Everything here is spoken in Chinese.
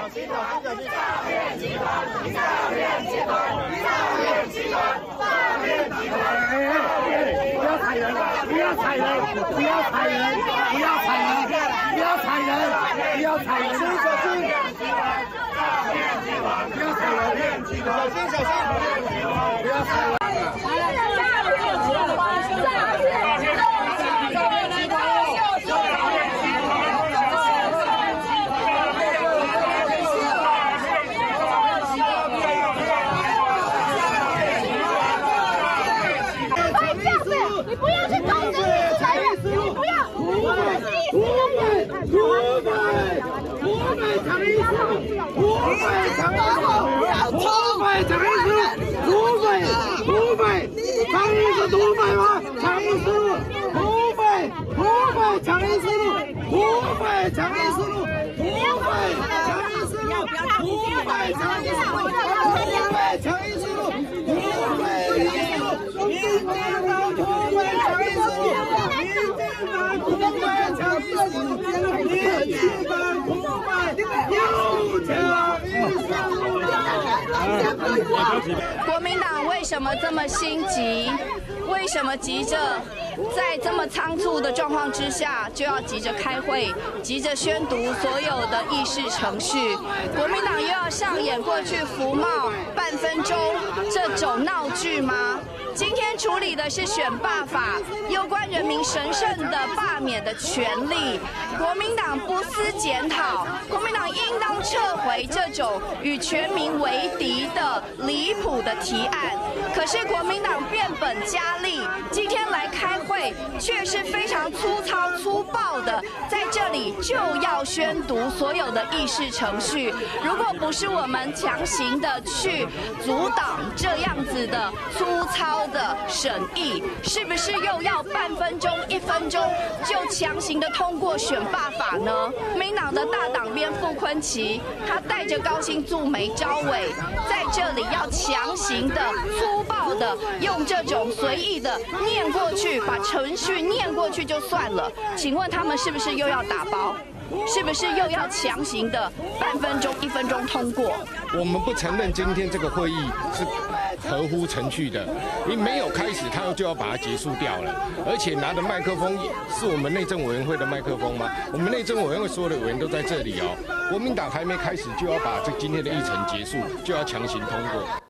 心，小心，小心！诈骗集团，诈骗集团，诈骗集团，诈骗集团！不要踩人，不要踩人，不要踩人，不要踩人，不要踩人，不要踩人！小心，诈骗集团，不要踩人，小心，小心！不要踩人！ 你不要去公司财人，你不要土匪抢医师，土匪抢医师，土匪抢医师，土匪抢医师，土匪吗？抢医师，土匪抢医师，土匪抢医师，土匪抢医师，土匪抢医师，土匪抢医师，土匪。 民进党土匪抢医师，民进党土匪抢医师，民进党土匪又抢医师。 国民党为什么这么心急？为什么急着在这么仓促的状况之下就要急着开会，急着宣读所有的议事程序？国民党又要上演过去服贸半分钟这种闹剧吗？ 今天处理的是选罢法，攸关人民神圣的罢免的权利。国民党不思检讨，国民党应当撤回这种与全民为敌的离谱的提案。可是国民党变本加厉，今天来开会却是非常粗糙粗暴的，在这里就要宣读所有的议事程序。如果不是我们强行的去阻挡这样子的粗糙 的审议，是不是又要半分钟、1分钟就强行的通过选罢法呢？民党的大党鞭傅崐萁，他带着高薪驻美招委，在这里要强行的、粗暴的用这种随意的念过去，把程序念过去就算了。请问他们是不是又要打包？ 是不是又要强行的半分钟、1分钟通过？ 我们不承认今天这个会议是合乎程序的，你没有开始，他就要把它结束掉了，而且拿的麦克风是我们内政委员会的麦克风吗？我们内政委员会所有的委员都在这里哦。国民党还没开始就要把今天的议程结束，就要强行通过。